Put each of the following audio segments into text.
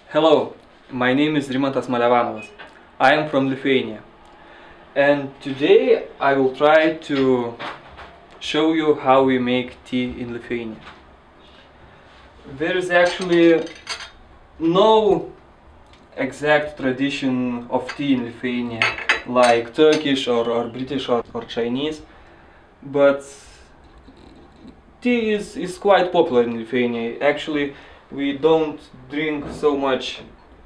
Hello, my name is Rimantas Malevanovas. I am from Lithuania, and today I will try to show you how we make tea in Lithuania. There is actually no exact tradition of tea in Lithuania like Turkish or British or Chinese, but tea is quite popular in Lithuania. Actually, we don't drink so much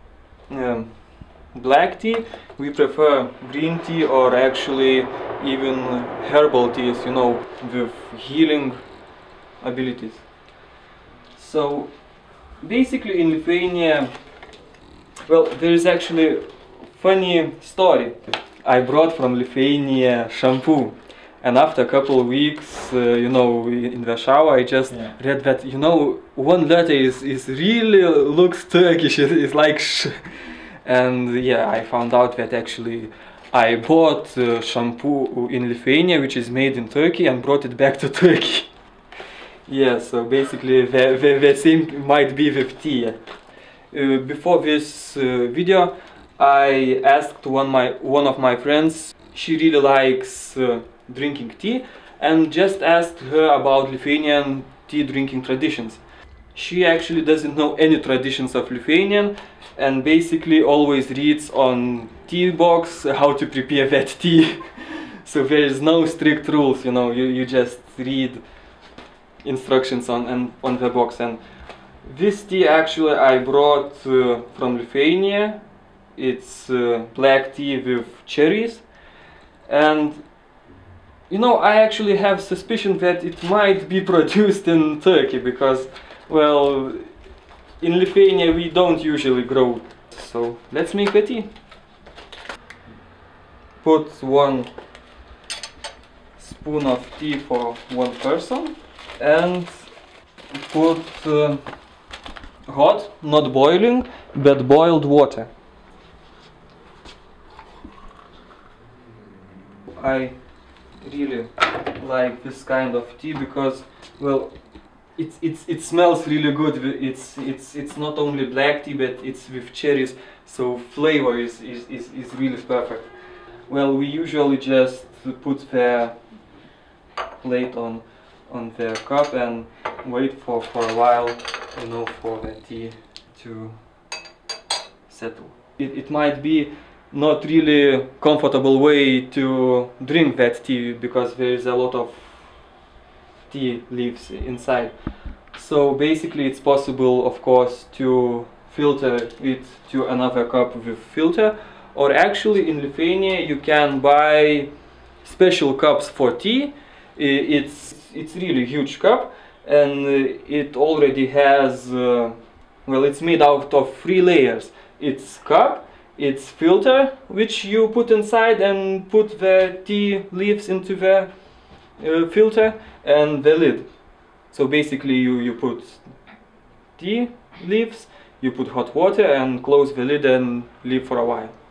black tea. We prefer green tea or actually even herbal teas, with healing abilities. So basically in Lithuania, well, there is actually funny story. I brought from Lithuania shampoo, and after a couple of weeks, in Warsaw, I just read that, one letter is really looks Turkish. It's like and yeah, I found out that actually I bought shampoo in Lithuania, which is made in Turkey, and brought it back to Turkey. Yeah, so basically the same might be with tea. Before this video, I asked one of my friends. She really likes drinking tea, and just asked her about Lithuanian tea drinking traditions. She actually doesn't know any traditions of Lithuanian, and basically always reads on tea box how to prepare that tea. So there is no strict rules, you just read instructions on the box. And this tea actually I brought from Lithuania. It's black tea with cherries, and I actually have suspicion that it might be produced in Turkey, because, well, in Lithuania we don't usually grow. So let's make the tea. Put 1 spoon of tea for one person, and put hot, not boiling, but boiled water. I really like this kind of tea because, well, it smells really good. It's not only black tea, but it's with cherries, so flavor is really perfect. Well, we usually just put the plate on the cup and wait for a while, for the tea to settle. It might be not really comfortable way to drink that tea, because there is a lot of tea leaves inside. So basically it's possible, of course, to filter it to another cup with filter, or actually in Lithuania you can buy special cups for tea. It's really huge cup, and it already has it's made out of 3 layers. It's cup, it's filter, which you put inside and put the tea leaves into the filter, and the lid. So basically you put tea leaves, you put hot water and close the lid and leave for a while.